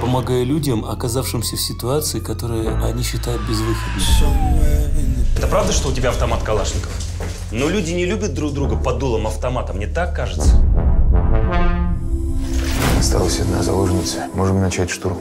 помогаю людям, оказавшимся в ситуации, которые они считают безвыходной. Это правда, что у тебя автомат Калашников? Но люди не любят друг друга под дулом автомата, мне так кажется. Осталась одна заложница. Можем начать штурм.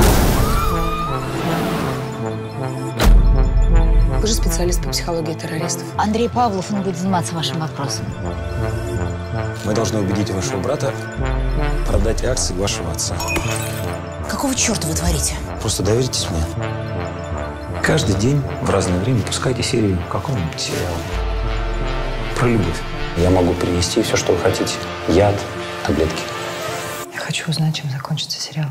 Вы же специалист по психологии террористов. Андрей Павлов, он будет заниматься вашим вопросом. Мы должны убедить вашего брата продать акции вашего отца. Какого черта вы творите? Просто доверьтесь мне. Каждый день в разное время пускайте серию какого-нибудь сериала. Про любовь. Я могу принести все, что вы хотите. Яд, таблетки. Я хочу узнать, чем закончится сериал.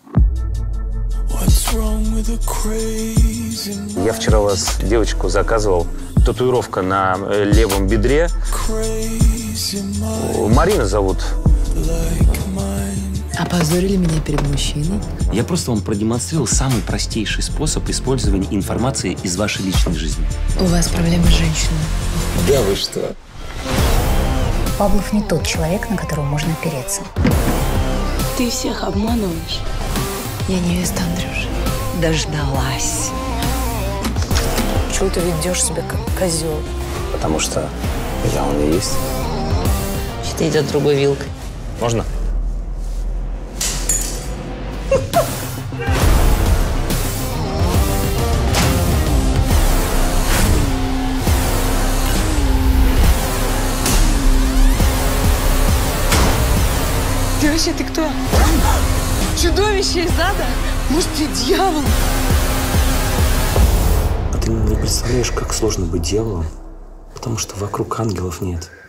Я вчера у вас девочку заказывал. Татуировка на левом бедре. Марина зовут. Опозорили меня перед мужчиной? Я просто вам продемонстрировал самый простейший способ использования информации из вашей личной жизни. У вас проблемы с женщиной. Да вы что? Павлов не тот человек, на которого можно опереться. Ты всех обманываешь. Я невеста Андрюши. Дождалась. Чего ты ведешь себя как козел? Потому что я он и есть. Что-то идет другой вилкой. Можно? Ты вообще, ты кто? Чудовище из ада? Может, ты дьявол? А ты не представляешь, как сложно быть дьяволом, потому что вокруг ангелов нет.